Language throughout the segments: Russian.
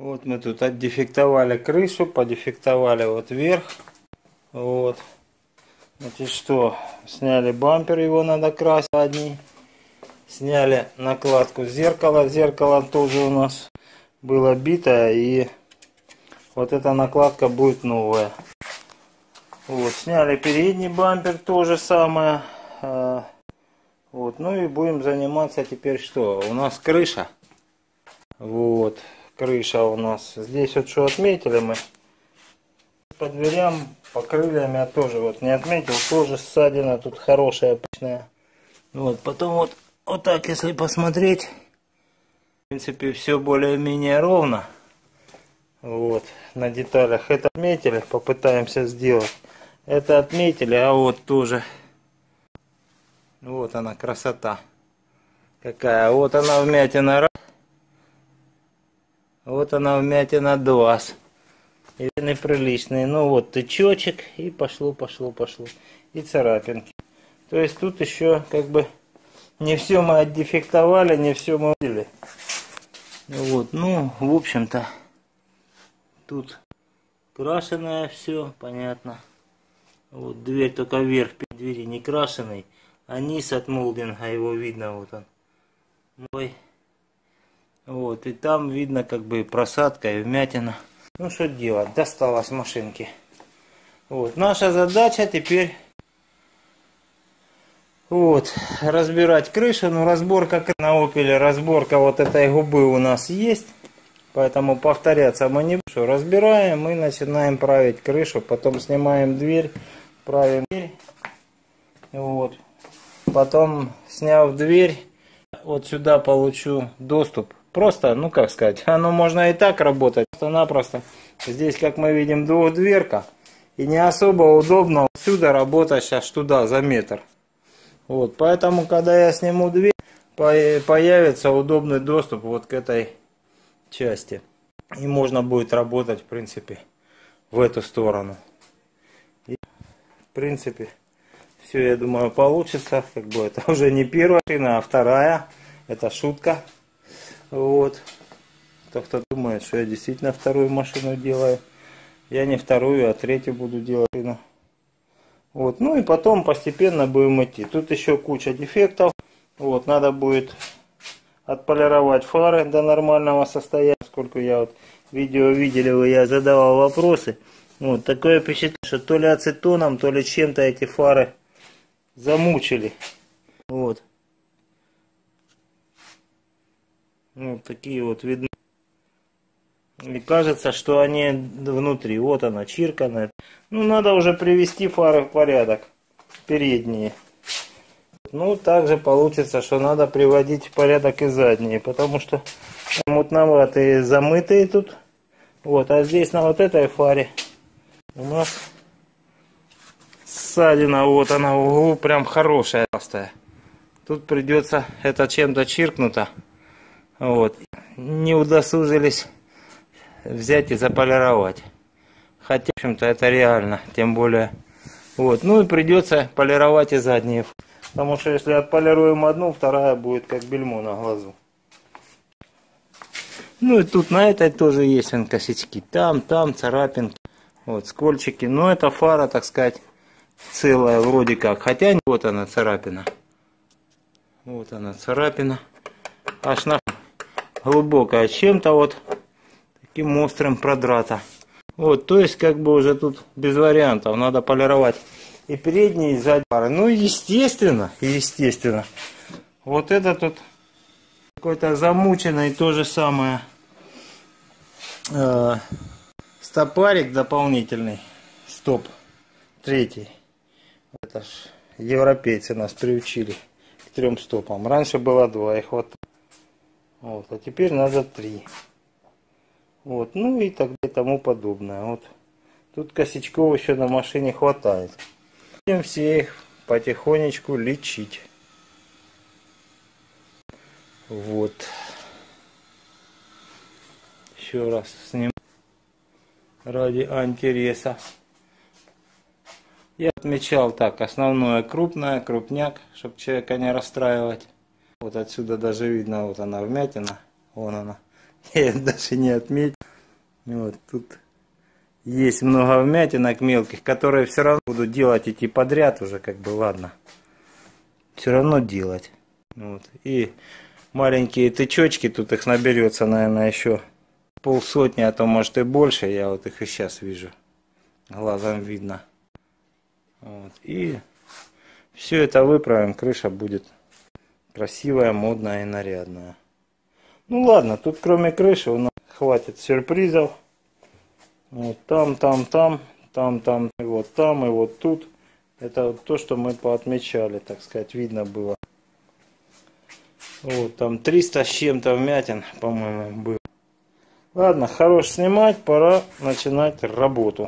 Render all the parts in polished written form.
Вот мы тут отдефектовали крышу, подефектовали вот верх. Вот. Значит, что? Сняли бампер, его надо красить задний. Сняли накладку зеркала. Зеркало тоже у нас было битое, и вот эта накладка будет новая. Вот, сняли передний бампер, то же самое. Вот, ну и будем заниматься теперь что? У нас крыша. Вот, крыша у нас. Здесь вот что отметили мы. По дверям, по крыльям я тоже вот не отметил. Тоже ссадина тут хорошая, обычная. Вот, потом вот так, если посмотреть, в принципе, все более-менее ровно. Вот, на деталях это отметили, попытаемся сделать. Это отметили, а вот тоже. Вот она, красота. Какая. Вот она вмятина раз. Вот она вмятина два. И неприличные. Ну вот тычочек. И пошло. И царапинки. То есть тут еще как бы не все мы отдефектовали, не все мы увидели. Вот, ну, в общем-то, тут крашеное все, понятно. Вот дверь только вверх, двери не крашеный, а низ от молдинга, его видно, вот он. Мой. Вот, и там видно как бы просадка и вмятина. Ну что делать, досталось машинки. Вот, наша задача теперь вот разбирать крышу. Ну, разборка на Opel, разборка вот этой губы у нас есть. Поэтому повторяться мы не будем. Разбираем и начинаем править крышу. Потом снимаем дверь, правим дверь. Вот. Потом, сняв дверь, вот сюда получу доступ. Просто, ну как сказать, оно можно и так работать. Просто-напросто. Здесь, как мы видим, двухдверка. И не особо удобно отсюда работать сейчас туда, за метр. Вот. Поэтому, когда я сниму дверь, появится удобный доступ вот к этой части. И можно будет работать, в принципе, в эту сторону. И, в принципе, все, я думаю, получится. Как бы это уже не первая машина, а вторая. Это шутка. Вот. Кто думает, что я действительно вторую машину делаю. Я не вторую, а третью буду делать. Вот. Ну и потом постепенно будем идти. Тут еще куча дефектов. Вот. Надо будет отполировать фары до нормального состояния. Сколько я вот видео видели, я задавал вопросы. Вот такое впечатление, что то ли ацетоном, то ли чем-то эти фары замучили. Вот. Вот такие вот видны. И кажется, что они внутри. Вот она, чирканая. Ну, надо уже привести фары в порядок. Передние. Ну, также получится, что надо приводить в порядок и задние. Потому что мутноватые, замытые тут. Вот, а здесь на вот этой фаре у нас ссадина. Вот она в углу, прям хорошая. Тут придется это чем-то чиркнуто. Вот. Не удосужились взять и заполировать. Хотя, в общем-то, это реально. Тем более. Вот. Ну и придется полировать и задние. Потому что если отполируем одну, вторая будет как бельмо на глазу. Ну и тут на этой тоже есть косячки. Там царапинки. Вот, скольчики. Но эта фара, так сказать, целая вроде как. Хотя вот она царапина. Вот она царапина. Аж на глубокая. Чем-то вот таким острым продрата. Вот, то есть как бы уже тут без вариантов. Надо полировать и передние, и задние фары. Ну, естественно. Вот это тут какой-то замученный, то же самое. Стопарик дополнительный. Стоп. Третий. Это ж европейцы нас приучили к 3 стопам. Раньше было 2, их вот. Вот, а теперь надо 3. Вот, ну и так далее, тому подобное. Вот. Тут косячков еще на машине хватает. Будем все их потихонечку лечить. Вот. Еще раз сниму ради интереса. Я отмечал так, основное крупное, крупняк, чтобы человека не расстраивать. Вот отсюда даже видно, вот она вмятина, вон она. Я ее даже не отметил. Вот тут есть много вмятинок мелких, которые все равно буду делать идти подряд уже, как бы, ладно. Все равно делать. Вот. И маленькие тычочки, тут их наберется, наверное, еще полсотни, а то может и больше. Я вот их и сейчас вижу. Глазом видно. Вот. И все это выправим. Крыша будет красивая, модная и нарядная. Ну ладно, тут кроме крыши у нас хватит сюрпризов. Вот там, и вот тут. Это вот то, что мы поотмечали, так сказать, видно было. Вот там 300 с чем-то вмятин, по-моему, было. Ладно, хорош снимать, пора начинать работу.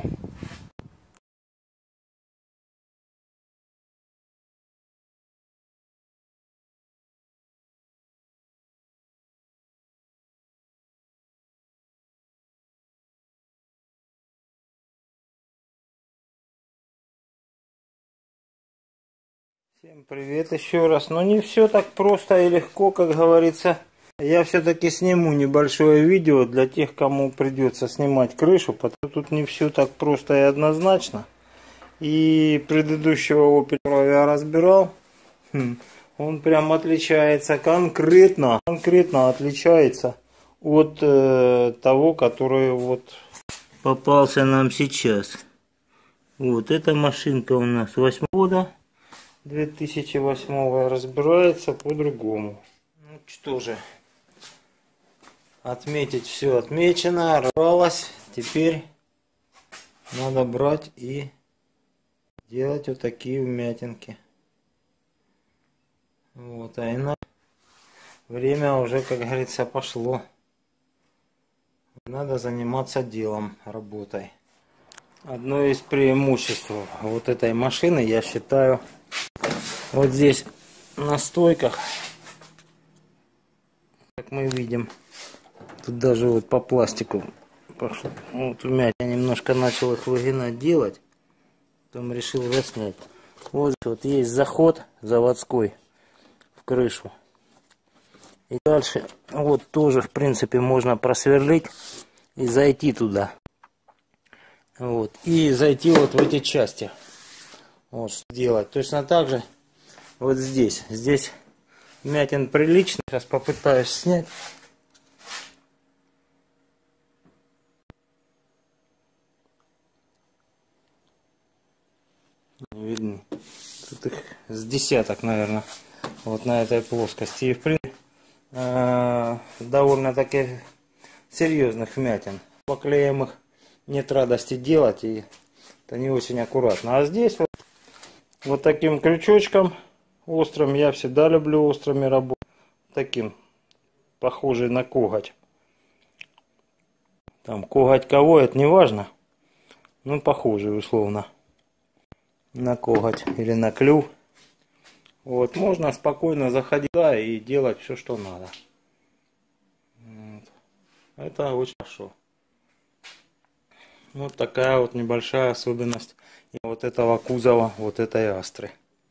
Всем привет еще раз. Но не все так просто и легко, как говорится. Я все-таки сниму небольшое видео для тех, кому придется снимать крышу, потому что тут не все так просто и однозначно. И предыдущего Opel я разбирал. Он прям отличается конкретно отличается от того, который вот попался нам сейчас. Вот эта машинка у нас 8 года. 2008 разбирается по-другому. Ну что же, отметить все отмечено, рвалось. Теперь надо брать и делать вот такие вмятинки. Вот, а иначе время уже, как говорится, пошло. Надо заниматься делом, работой. Одно из преимуществ вот этой машины, я считаю, вот здесь на стойках, как мы видим, тут даже вот по пластику пошло. Вот вмять, я немножко начал их выгинать, делать, потом решил заснять. Вот есть заход заводской в крышу. И дальше вот тоже, в принципе, можно просверлить и зайти туда. Вот. И зайти вот в эти части. Вот что делать. Точно так же вот здесь. Здесь вмятин прилично. Сейчас попытаюсь снять. Не видно. Тут их с десяток, наверное. Вот на этой плоскости. И в принципе довольно-таки серьезных вмятин. Поклеим их нет радости делать, и это не очень аккуратно. А здесь вот таким крючочком острым, я всегда люблю острыми работать, таким похожий на коготь. Там коготь кого, это не важно, ну похожий условно на коготь или на клюв. Вот, можно спокойно заходить туда и делать все, что надо. Вот. Это очень хорошо. Вот такая вот небольшая особенность вот этого кузова, вот этой Астры.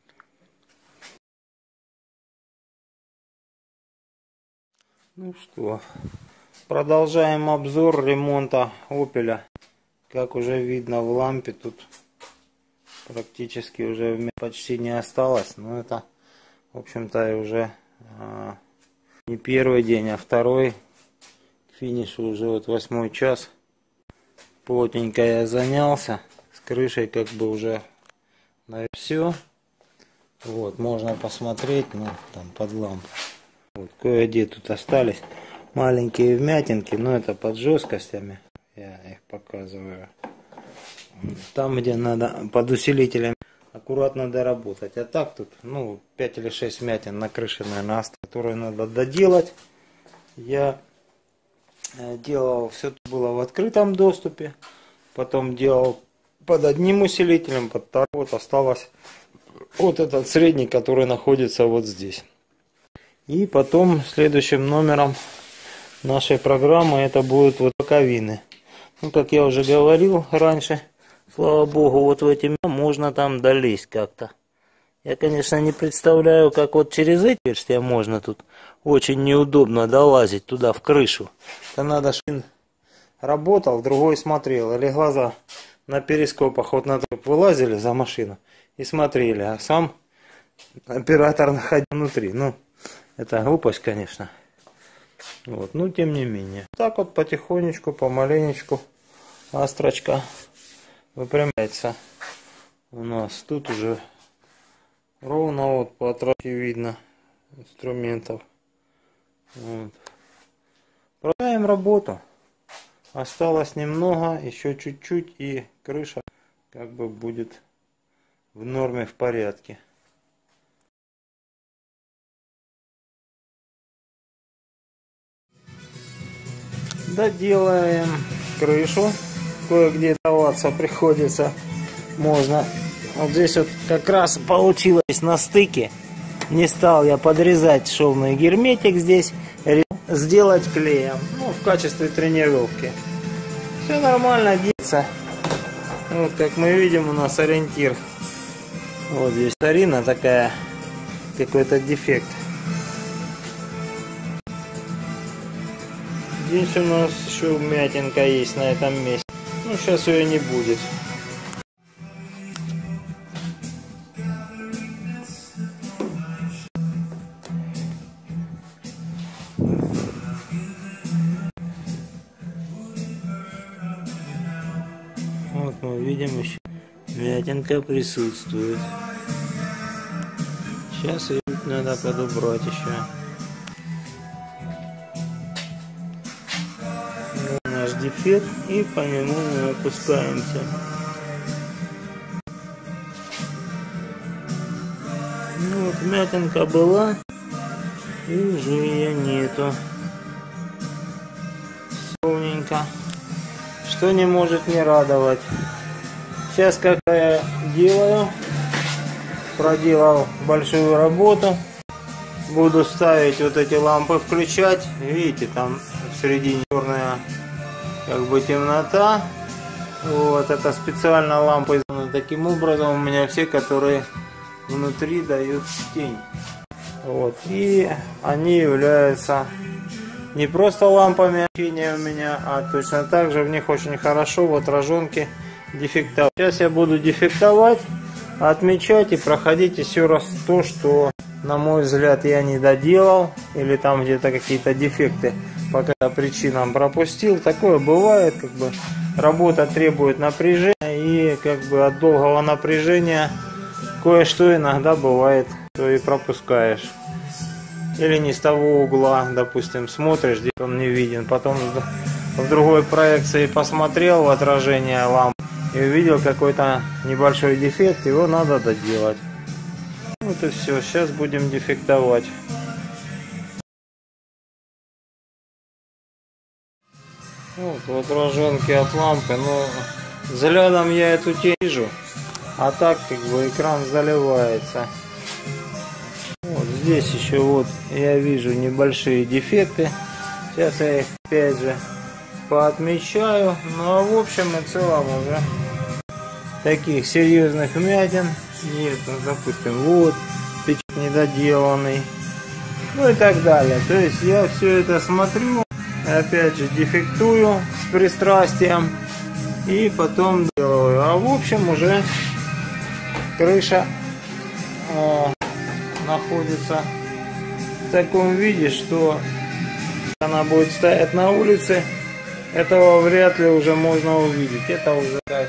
Ну что, продолжаем обзор ремонта Опеля. Как уже видно в лампе, тут практически уже почти не осталось. Но это, в общем-то, и уже не первый день, а второй. К финишу уже вот 8 час. Плотненько я занялся. С крышей как бы уже все. Вот, можно посмотреть, ну, там под лампу. Вот, кое-где тут остались маленькие вмятинки, но это под жесткостями. Я их показываю. Там, где надо под усилителем, аккуратно доработать. А так тут, ну, 5 или 6 вмятин на крыше, наверное, которые надо доделать. Я делал, все было в открытом доступе. Потом делал под одним усилителем, под вторым. Вот осталось вот этот средний, который находится вот здесь. И потом следующим номером нашей программы это будут вот боковины. Ну, как я уже говорил раньше, слава богу, вот в эти можно там долезть как-то. Я, конечно, не представляю, как вот через эти отверстия можно тут очень неудобно долазить туда в крышу. Это надо работал, другой смотрел. Или глаза на перископах вот на труп вылазили за машину и смотрели, а сам оператор находил внутри. Ну, это глупость, конечно. Вот, ну, тем не менее. Так вот потихонечку, помаленечку астрочка выпрямляется у нас. Тут уже ровно вот по отраке видно инструментов. Вот. Продолжаем работу. Осталось немного, еще чуть-чуть, и крыша как бы будет в норме, в порядке. Доделаем крышу. Кое-где даваться приходится. Можно. Вот здесь вот как раз получилось на стыке. Не стал я подрезать шовный герметик здесь. Сделать клеем. Ну, в качестве тренировки. Все нормально делается. Вот как мы видим, у нас ориентир. Вот здесь старина такая. Какой-то дефект. Здесь у нас еще вмятинка есть на этом месте. Ну, сейчас ее не будет. Вот мы видим, еще вмятинка присутствует. Сейчас ее надо подобрать еще. Наш дефект, и по нему мы опускаемся. Ну вот вмятинка была, и уже ее нету. Ровненько. Что не может не радовать. Сейчас, как я делаю, проделал большую работу. Буду ставить вот эти лампы, включать. Видите, там в середине черная как бы темнота. Вот, это специально лампы сделаны таким образом. У меня все, которые внутри дают тень. Вот, и они являются не просто лампами освещения у меня, а точно так же в них очень хорошо в отраженке дефектовать. Сейчас я буду дефектовать, отмечать и проходить еще раз то, что, на мой взгляд, я не доделал, или там где-то какие-то дефекты по каким-то причинам пропустил. Такое бывает, как бы работа требует напряжения, и как бы от долгого напряжения кое-что иногда бывает, то и пропускаешь. Или не с того угла, допустим, смотришь, где он не виден, потом в другой проекции посмотрел в отражение ламп и увидел какой-то небольшой дефект, его надо доделать. Вот и все, сейчас будем дефектовать. Вот в отраженке от лампы, но взглядом я эту тень вижу, а так как бы экран заливается. Вот здесь еще вот я вижу небольшие дефекты. Сейчас я их опять же поотмечаю. Ну а в общем и целом уже таких серьезных вмятин нет. Ну, допустим, вот печать недоделанный. Ну и так далее. То есть я все это смотрю, опять же дефектую с пристрастием и потом делаю. А в общем уже крыша находится в таком виде, что она будет стоять на улице, этого вряд ли уже можно увидеть. Это уже так.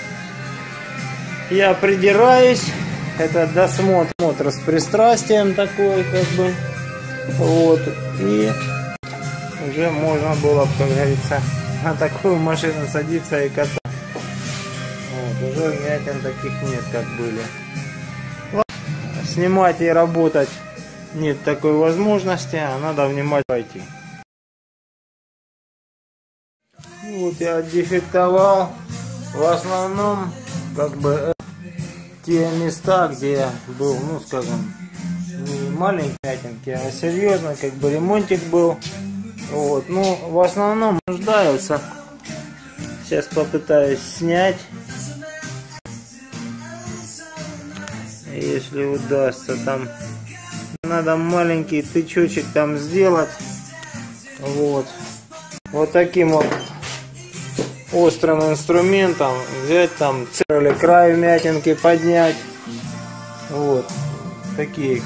Я придираюсь, это досмотр с пристрастием такой, как бы, вот, и уже можно было, как говорится, на такую машину садиться и кататься. Вот, уже вмятин таких нет, как были. Снимать и работать нет такой возможности, а надо внимательно пойти. Вот я дефектовал в основном как бы те места, где был, ну скажем, не маленькие вмятинки, а серьезно, как бы ремонтик был. Вот, ну в основном нуждаются. Сейчас попытаюсь снять. Если удастся, там надо маленький тычочек там сделать. Вот таким вот острым инструментом взять там или край вмятинки поднять. Вот такие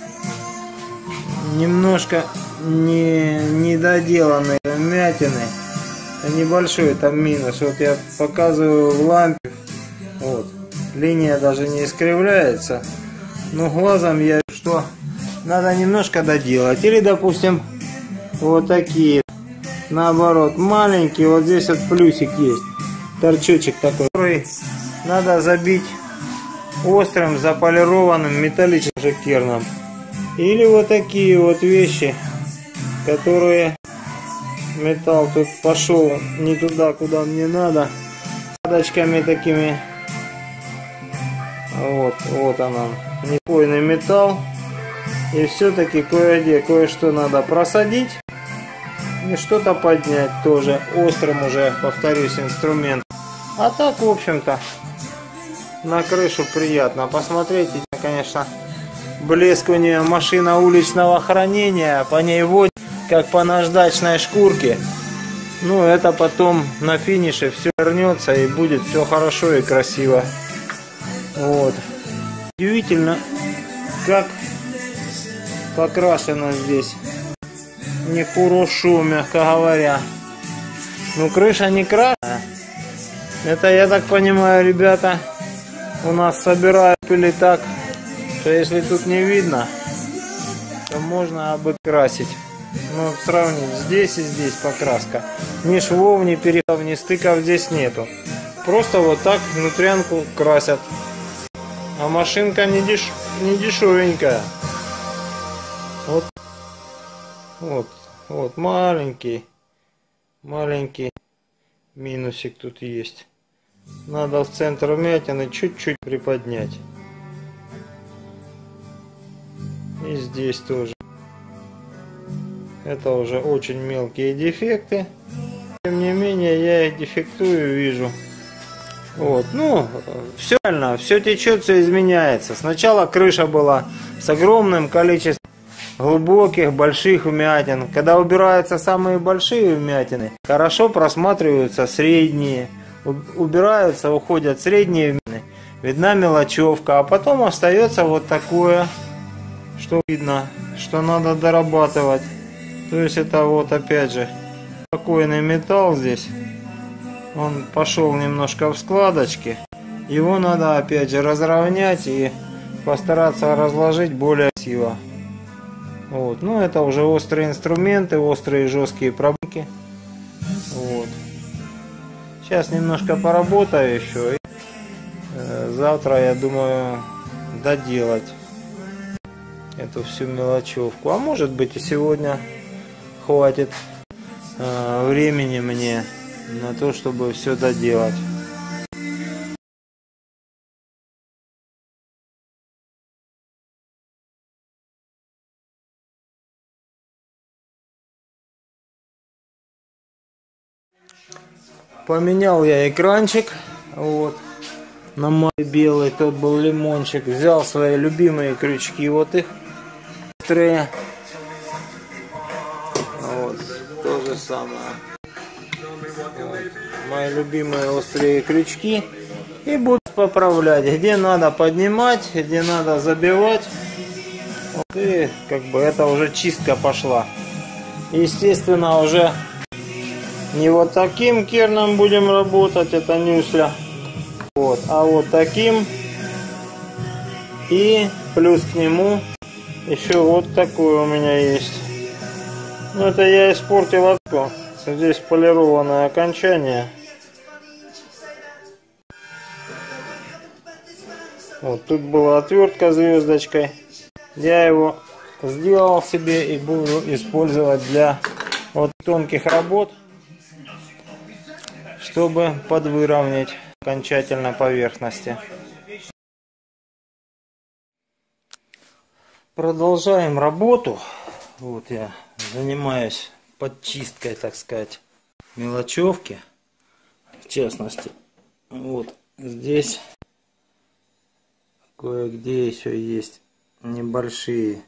немножко недоделанные вмятины. Небольшой там минус. Вот я показываю в лампе. Вот. Линия даже не искривляется. Но глазом я вижу, что надо немножко доделать. Или, допустим, вот такие. Наоборот, маленький, вот здесь вот плюсик есть, торчочек такой, который надо забить острым заполированным металлическим керном. Или вот такие вот вещи, которые металл тут пошел не туда, куда мне надо, складочками такими. Вот она, неспойный металл. И все-таки кое-где кое-что надо просадить. И что-то поднять тоже острым уже, повторюсь, инструмент. А так, в общем-то, на крышу приятно посмотреть. И, конечно, блеск у нее, машина уличного хранения, по ней водят как по наждачной шкурке. Ну, это потом на финише все вернется и будет все хорошо и красиво. Вот. Удивительно, как покрашено здесь. Нехорошо, мягко говоря. Ну, крыша не красная. Это, я так понимаю, ребята, у нас собирают или так, что если тут не видно, то можно обыкрасить. Ну, сравнить здесь и здесь покраска. Ни швов, ни переходов, ни стыков здесь нету. Просто вот так внутрянку красят. А машинка не дешевенькая. Вот маленький минусик тут есть. Надо в центр вмятины чуть-чуть приподнять. И здесь тоже. Это уже очень мелкие дефекты. Тем не менее, я их дефектую, вижу. Вот, ну, все реально, все течет, все изменяется. Сначала крыша была с огромным количеством глубоких, больших вмятин. Когда убираются самые большие вмятины, хорошо просматриваются средние. Убираются, уходят средние вмятины. Видна мелочевка, а потом остается вот такое, что видно, что надо дорабатывать. То есть это вот опять же спокойный металл здесь. Он пошел немножко в складочки. Его надо опять же разровнять и постараться разложить более красиво. Вот. Ну, это уже острые инструменты, острые жесткие пробки. Вот. Сейчас немножко поработаю еще. И завтра, я думаю, доделать эту всю мелочевку. А может быть, и сегодня хватит времени мне на то, чтобы все доделать. Поменял я экранчик, вот, на мой белый, тот был лимончик. Взял свои любимые крючки, вот их, острые. Вот, то же самое. Вот, мои любимые острые крючки. И буду поправлять, где надо поднимать, где надо забивать. Вот, и как бы это уже чистка пошла. Естественно, уже не вот таким керном будем работать, это нюсля. Вот, а вот таким. И плюс к нему еще вот такой у меня есть. Ну, это я испортил отку. Здесь полированное окончание. Вот тут была отвертка звездочкой. Я его сделал себе и буду использовать для вот тонких работ, чтобы подвыровнять окончательно поверхности. Продолжаем работу. Вот я занимаюсь подчисткой, так сказать, мелочевки. В частности, вот здесь кое-где еще есть небольшие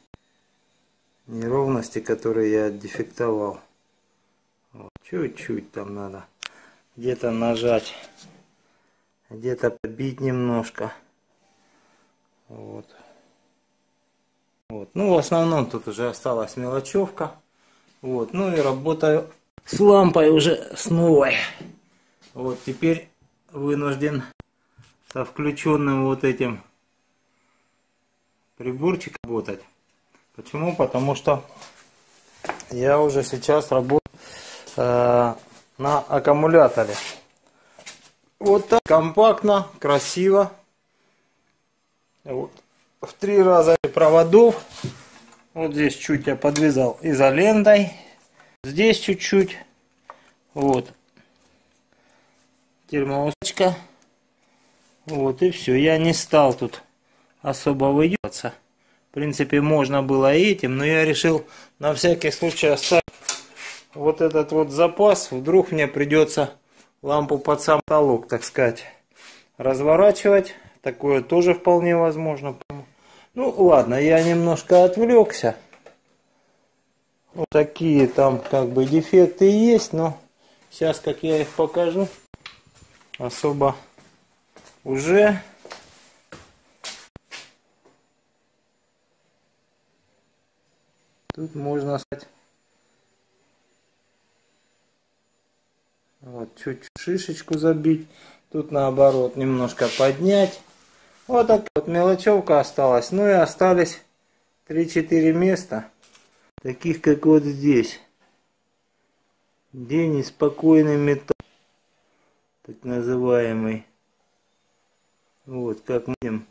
неровности, которые я дефектовал. Вот, чуть-чуть там надо где-то нажать, где-то побить немножко. Вот. Вот. Ну, в основном тут уже осталась мелочевка. Вот. Ну и работаю с лампой уже с новой. Вот теперь вынужден со включенным вот этим приборчиком работать. Почему? Потому что я уже сейчас работаю на аккумуляторе. Вот так компактно, красиво. Вот. В 3 раза проводов. Вот здесь чуть я подвязал изолентой. Здесь чуть-чуть. Вот. Термоусечка. Вот и все. Я не стал тут особо выебаться. В принципе, можно было этим, но я решил на всякий случай оставить вот этот вот запас. Вдруг мне придется лампу под сам потолок, так сказать, разворачивать. Такое тоже вполне возможно. Ну ладно, я немножко отвлекся. Вот такие там как бы дефекты есть, но сейчас, как я их покажу, особо уже тут можно сказать, вот чуть-чуть шишечку забить, тут наоборот немножко поднять. Вот так вот мелочевка осталась. Ну и остались 3-4 места, таких как вот здесь, где неспокойный металл, так называемый. Вот как мы видим.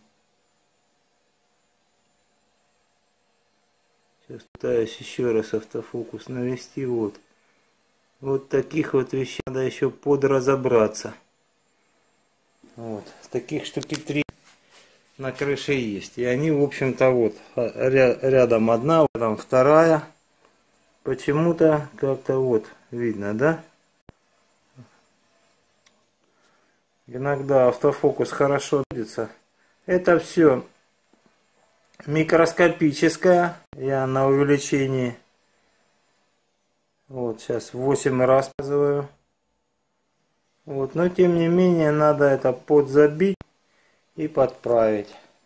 Сейчас пытаюсь еще раз автофокус навести. Вот. Вот таких вот вещей надо еще подразобраться. Вот. Таких штуки 3 на крыше есть. И они, в общем-то, вот рядом одна, там вторая. Почему-то как-то вот видно, да? Иногда автофокус хорошо видится. Это все микроскопическое. Я на увеличении. Вот сейчас 8 раз показываю. Вот, но тем не менее надо это подзабить и подправить.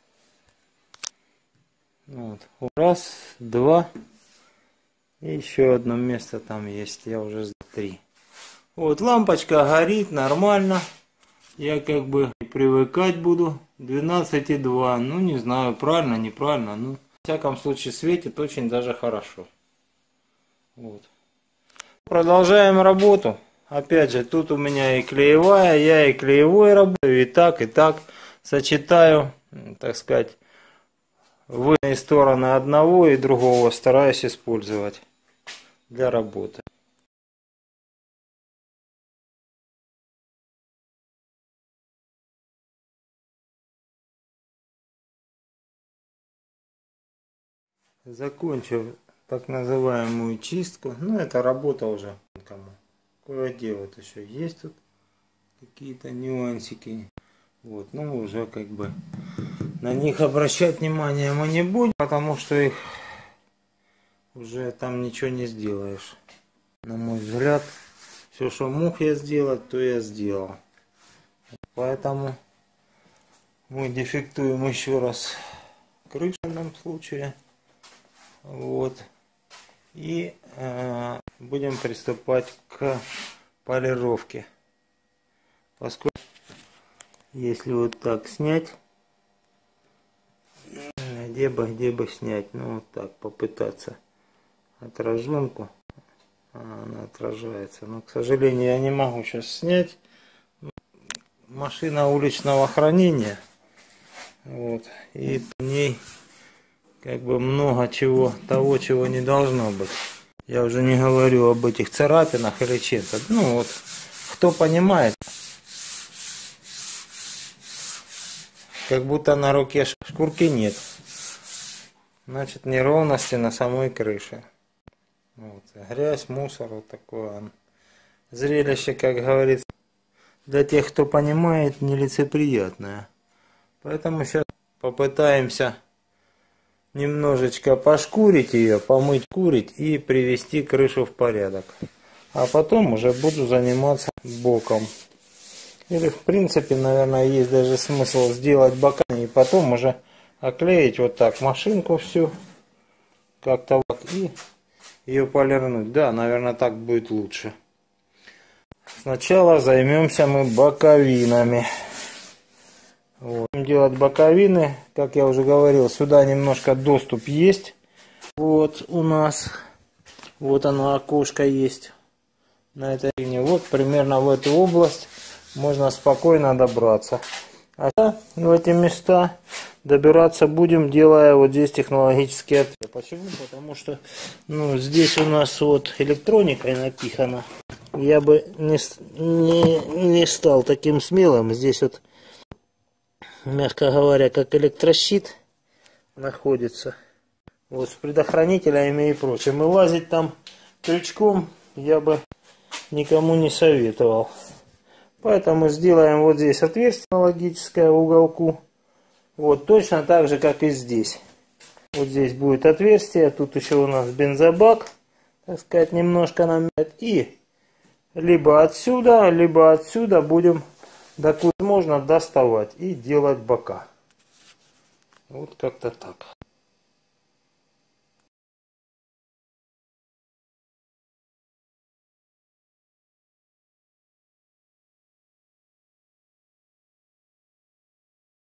Вот. Раз, два. И еще одно место там есть. Я уже 3. Вот лампочка горит нормально. Я как бы привыкать буду. 12,2. Ну не знаю, правильно, неправильно. Ну, в всяком случае светит очень даже хорошо. Вот. Продолжаем работу. Опять же, тут у меня и клеевая, я и клеевой работаю, и так сочетаю, так сказать, выгодные стороны одного и другого стараюсь использовать для работы. Закончив так называемую чистку, ну это работа уже кому. Кое-где вот еще есть тут какие-то нюансики. Вот, ну уже как бы на них обращать внимание мы не будем, потому что их уже там ничего не сделаешь. На мой взгляд, все, что мог я сделать, то я сделал. Поэтому мы дефектуем еще раз крышу в данном случае. Вот. И будем приступать к полировке. Поскольку если вот так снять, где бы снять, ну вот так попытаться отраженку, она отражается, но к сожалению я не могу сейчас снять. Машина уличного хранения, вот, и в ней как бы много чего, того, чего не должно быть. Я уже не говорю об этих царапинах или чем-то. Ну вот, кто понимает, как будто на руке шкурки нет. Значит, неровности на самой крыше. Вот, грязь, мусор, вот такое. Зрелище, как говорится, для тех, кто понимает, нелицеприятное. Поэтому сейчас попытаемся немножечко пошкурить ее, помыть, курить и привести крышу в порядок. А потом уже буду заниматься боком. Или в принципе, наверное, есть даже смысл сделать бока и потом уже оклеить вот так машинку всю. Как-то вот и ее полирнуть. Да, наверное, так будет лучше. Сначала займемся мы боковинами. Вот. Будем делать боковины. Как я уже говорил, сюда немножко доступ есть. Вот у нас. Вот оно, окошко есть. На этой линии. Вот примерно в эту область можно спокойно добраться. А в эти места добираться будем, делая вот здесь технологический ответ. Почему? Потому что здесь у нас вот электроникой напихано. Я бы не стал таким смелым. Здесь вот, мягко говоря, как электрощит находится. Вот с предохранителями и прочим. И лазить там крючком я бы никому не советовал. Поэтому сделаем вот здесь отверстие аналогическое в уголку. Вот точно так же, как и здесь. Вот здесь будет отверстие. Тут еще у нас бензобак, так сказать, немножко намет. И либо отсюда будем, докуда можно, доставать и делать бока. Вот как-то так.